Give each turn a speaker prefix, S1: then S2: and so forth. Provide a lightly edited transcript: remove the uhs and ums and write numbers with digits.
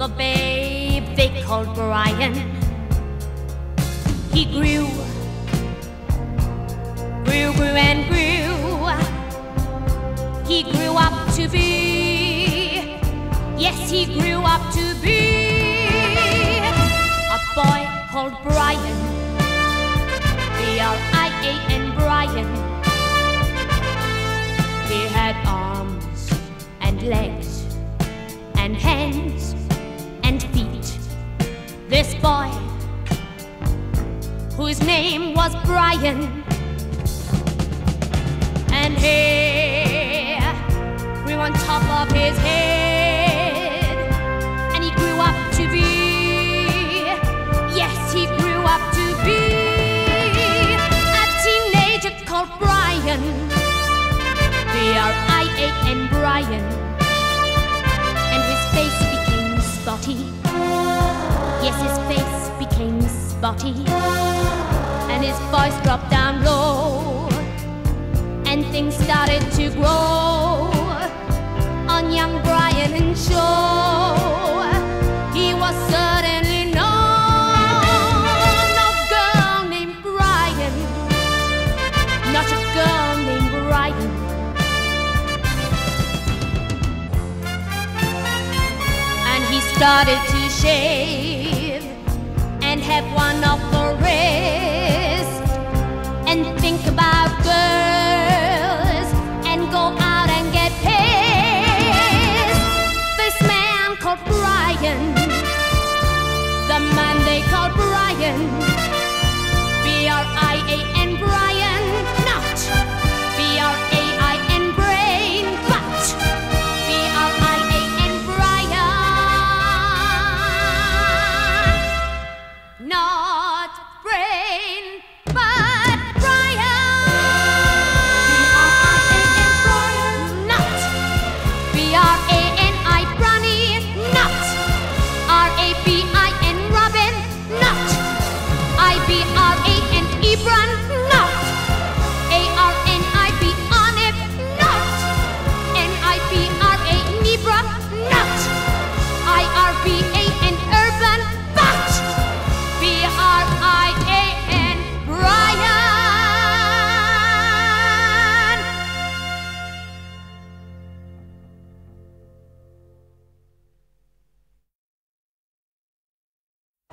S1: the babe they called Brian. He grew and grew. He grew up to be, yes, he grew up to be a boy called Brian, B-R-I-A-N, Brian. He had arms and legs and hands and feet. This boy, whose name was Brian, and hair grew on top of his head, and he grew up to be, yes, he grew up to be a teenager called Brian, B-R-I-A-N, Brian. And his face became spotty, yes, his face became spotty, and his voice dropped down low, and things started to grow on young Brian and show. He was certainly no girl named Brian, not a girl named Brian. And he started to shave and have one of the red.